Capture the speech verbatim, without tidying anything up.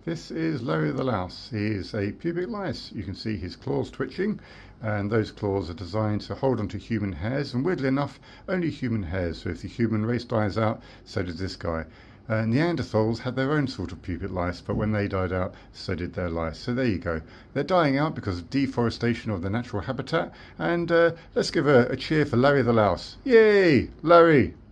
This is Larry the louse. He is a pubic lice. You can see his claws twitching, and those claws are designed to hold onto human hairs, and weirdly enough, only human hairs. So if the human race dies out, so does this guy. Uh, Neanderthals had their own sort of pubic lice, but when they died out, so did their lice. So there you go. They're dying out because of deforestation of the natural habitat, and uh, let's give a, a cheer for Larry the louse. Yay, Larry!